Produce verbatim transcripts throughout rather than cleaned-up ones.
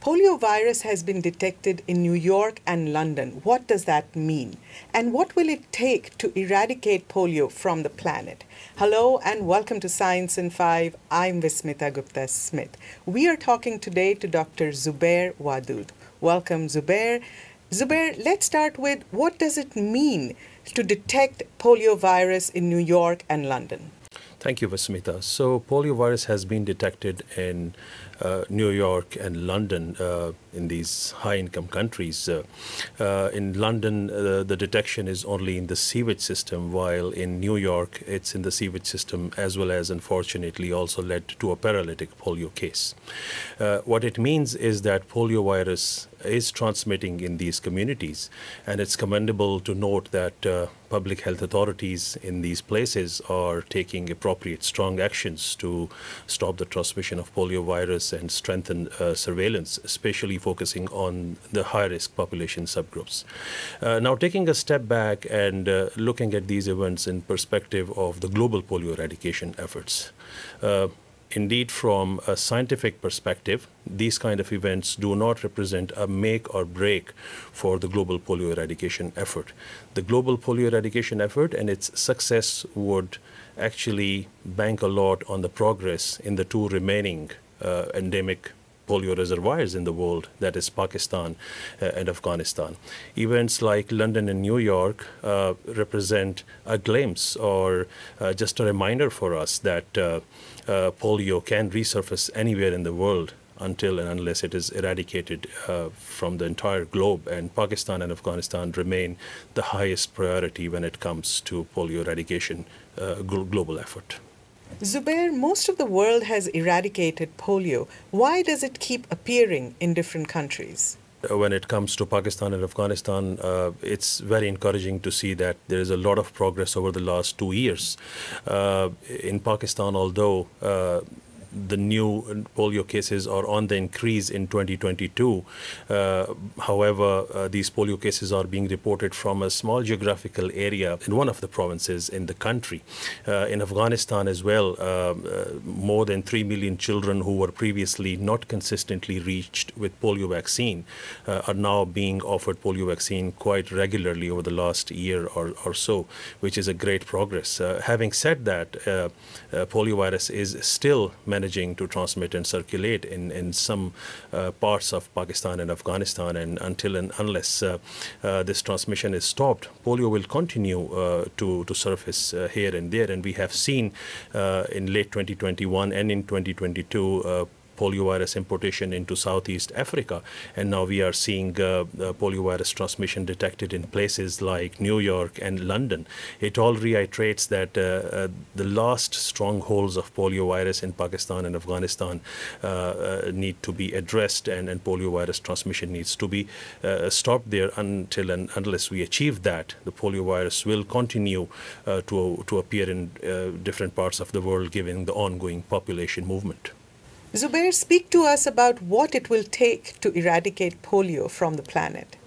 Poliovirus has been detected in New York and London. What does that mean? And what will it take to eradicate polio from the planet? Hello and welcome to Science in Five. I'm Vismita Gupta Smith. We are talking today to Doctor Zubair Wadud. Welcome, Zubair. Zubair, let's start with what does it mean to detect poliovirus in New York and London? Thank you, Vismita. So poliovirus has been detected in uh, New York and London, uh, in these high-income countries. Uh, uh, in London, uh, the detection is only in the sewage system, while in New York, it's in the sewage system as well as, unfortunately, also led to a paralytic polio case. Uh, what it means is that poliovirus is transmitting in these communities, and it's commendable to note that uh, public health authorities in these places are taking appropriate strong actions to stop the transmission of poliovirus and strengthen uh, surveillance, especially focusing on the high-risk population subgroups. Uh, now, taking a step back and uh, looking at these events in perspective of the global polio eradication efforts. Uh, Indeed, from a scientific perspective, these kind of events do not represent a make or break for the global polio eradication effort. The global polio eradication effort and its success would actually bank a lot on the progress in the two remaining uh, endemic polio reservoirs in the world, that is Pakistan uh, and Afghanistan. Events like London and New York uh, represent a glimpse or uh, just a reminder for us that uh, uh, polio can resurface anywhere in the world until and unless it is eradicated uh, from the entire globe. And Pakistan and Afghanistan remain the highest priority when it comes to polio eradication uh, gl- global effort. Zubair, most of the world has eradicated polio. Why does it keep appearing in different countries? When it comes to Pakistan and Afghanistan, uh, it's very encouraging to see that there is a lot of progress over the last two years. Uh, in Pakistan, although uh, the new polio cases are on the increase in twenty twenty-two. Uh, however, uh, these polio cases are being reported from a small geographical area in one of the provinces in the country. Uh, in Afghanistan as well, uh, uh, more than three million children who were previously not consistently reached with polio vaccine uh, are now being offered polio vaccine quite regularly over the last year or, or so, which is a great progress. Uh, having said that, uh, uh, poliovirus is still managed to transmit and circulate in, in some uh, parts of Pakistan and Afghanistan, and until and unless uh, uh, this transmission is stopped, polio will continue uh, to, to surface uh, here and there. And we have seen uh, in late twenty twenty-one and in twenty twenty-two uh, poliovirus importation into Southeast Africa. And now we are seeing uh, uh, poliovirus transmission detected in places like New York and London. It all reiterates that uh, uh, the last strongholds of poliovirus in Pakistan and Afghanistan uh, uh, need to be addressed, and, and poliovirus transmission needs to be uh, stopped there. Until and unless we achieve that, the poliovirus will continue uh, to, to appear in uh, different parts of the world, given the ongoing population movement. Zubair, speak to us about what it will take to eradicate polio from the planet.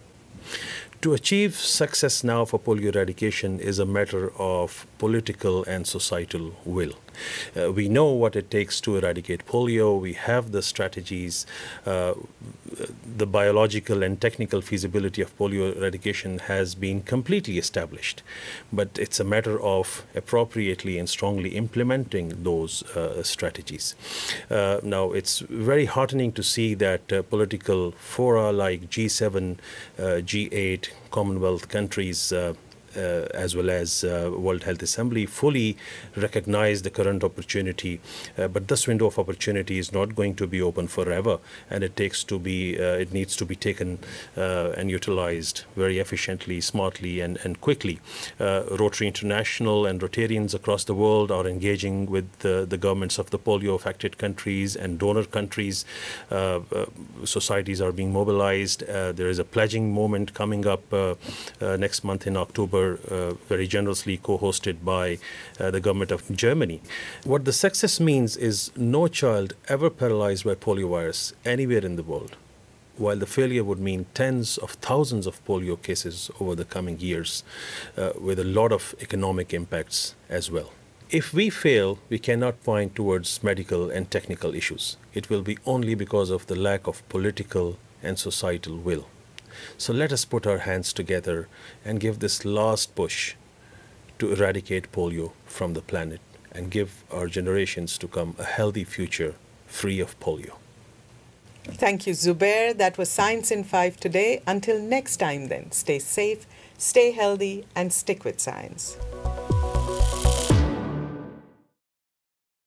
To achieve success now for polio eradication is a matter of political and societal will. Uh, we know what it takes to eradicate polio. We have the strategies. Uh, the biological and technical feasibility of polio eradication has been completely established. But it's a matter of appropriately and strongly implementing those uh, strategies. Uh, now, it's very heartening to see that uh, political fora like G seven, uh, G eight, Commonwealth countries, uh, Uh, as well as uh, World Health Assembly fully recognize the current opportunity, uh, but this window of opportunity is not going to be open forever, and it takes to be uh, it needs to be taken uh, and utilized very efficiently, smartly, and, and quickly. Uh, Rotary International and Rotarians across the world are engaging with the, the governments of the polio affected countries and donor countries. Uh, uh, societies are being mobilized. Uh, there is a pledging moment coming up uh, uh, next month in October, Uh, very generously co-hosted by uh, the government of Germany. What the success means is no child ever paralyzed by poliovirus anywhere in the world, while the failure would mean tens of thousands of polio cases over the coming years, uh, with a lot of economic impacts as well. If we fail, we cannot point towards medical and technical issues. It will be only because of the lack of political and societal will. So let us put our hands together and give this last push to eradicate polio from the planet and give our generations to come a healthy future free of polio. Thank you, Zubair. That was Science in five today. Until next time then, stay safe, stay healthy, and stick with science.